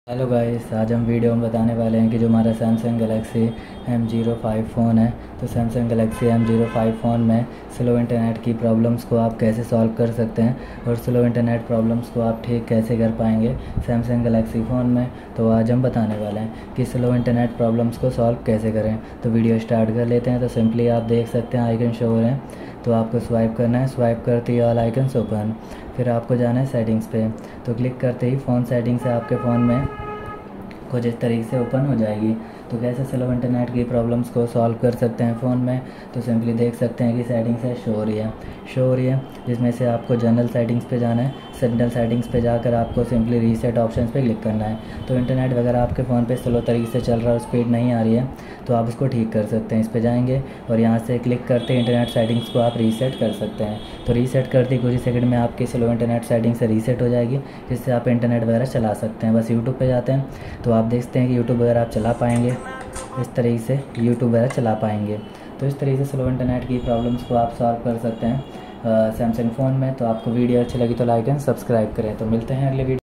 Hello guys, आज हम video में बताने वाले हैं कि जो हमारा सैमसंग गैलेक्सी M05 फ़ोन है, तो सैमसंग गैलेक्सी M05 फ़ोन में स्लो इंटरनेट की प्रॉब्लम्स को आप कैसे सॉल्व कर सकते हैं और स्लो इंटरनेट प्रॉब्लम्स को आप ठीक कैसे कर पाएंगे सैमसंग गैलेक्सी फ़ोन में। तो आज हम बताने वाले हैं कि स्लो इंटरनेट प्रॉब्लम्स को सॉल्व कैसे करें। तो वीडियो स्टार्ट कर लेते हैं। तो सिंपली आप देख सकते हैं आइकन शो हो रहे हैं, तो आपको स्वाइप करना है। स्वाइप करते ही ऑल आइकन्स ओपन, फिर आपको जाना है सेटिंग्स पे। तो क्लिक करते ही फ़ोन सेटिंग्स से आपके फ़ोन में कुछ इस तरीके से ओपन हो जाएगी। तो कैसे स्लो इंटरनेट की प्रॉब्लम्स को सॉल्व कर सकते हैं फ़ोन में, तो सिंपली देख सकते हैं कि सेटिंग्स है शो हो रही है, जिसमें से आपको जनरल सेटिंग्स पे जाना है। जनरल सेटिंग्स पे जाकर आपको सिंपली रीसेट ऑप्शंस पे क्लिक करना है। तो इंटरनेट वगैरह आपके फ़ोन पे स्लो तरीके से चल रहा है और स्पीड नहीं आ रही है, तो आप उसको ठीक कर सकते हैं। इस पे जाएंगे और यहाँ से क्लिक करते ही इंटरनेट सेटिंग्स को आप रीसेट कर सकते हैं। तो रीसेट करते ही कुछ ही सेकंड में आपकी स्लो इंटरनेट सेटिंग से रीसेट हो जाएगी, जिससे आप इंटरनेट वगैरह चला सकते हैं। बस यूट्यूब पे जाते हैं तो आप देखते हैं कि यूट्यूब वगैरह आप चला पाएंगे, इस तरीके से यूट्यूब वगैरह चला पाएंगे। तो इस तरीके से स्लो इंटरनेट की प्रॉब्लम्स को आप सॉल्व कर सकते हैं सैमसंग फ़ोन में। तो आपको वीडियो अच्छी लगी तो लाइक एंड सब्सक्राइब करें। तो मिलते हैं अगले वीडियो।